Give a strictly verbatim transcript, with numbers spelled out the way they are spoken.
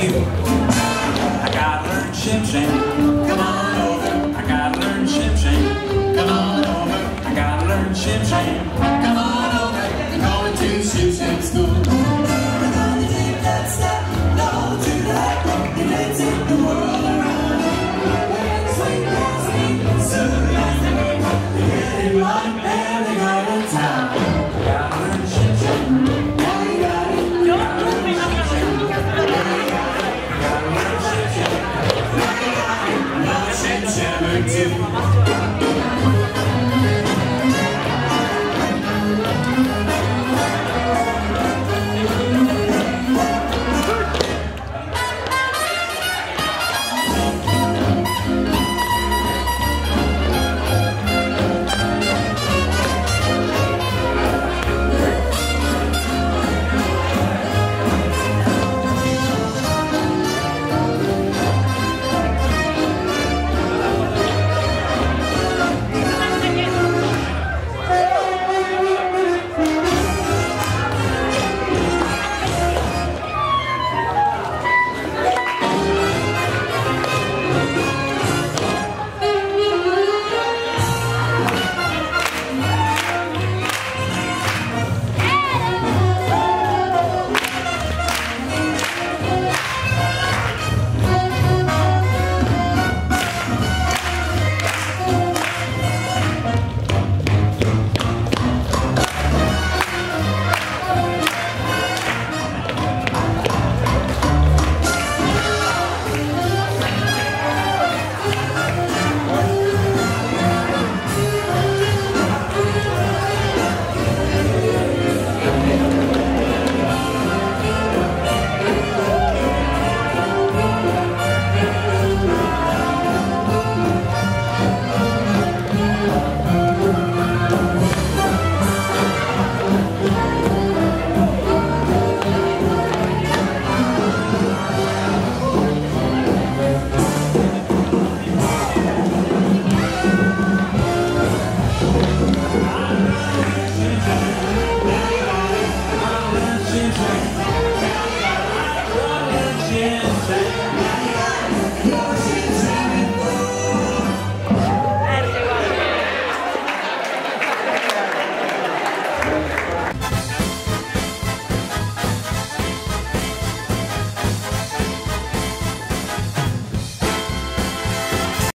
you. I gotta learn Shim Sham. Come on over. I gotta learn Shim Sham. Come on over. I gotta learn Shim Sham. Come on over. I'm going to Shim Sham school. We're gonna take that step, no to that. You can't take the world around. Swing past me, soon as they go. They're getting right there, they go to town. I gotta learn Shim Sham. Now you got it. Shim Sham, too.